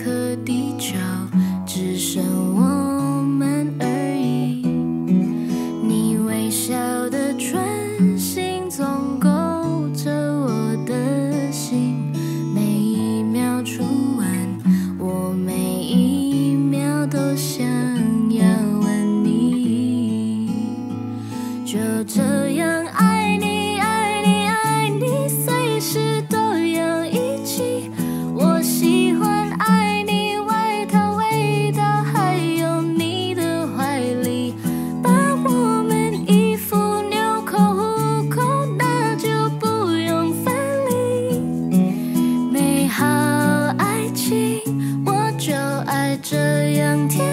颗地球，只剩我们而已。你微笑的唇形总勾着我的心，每一秒初吻，我每一秒都想要吻你。就这样爱你，爱你，爱你，随时都要一起。我喜欢爱你外套味道，还有你的怀里，把我们衣服纽扣虎口，那就不用分离。美好爱情，我就爱这样甜。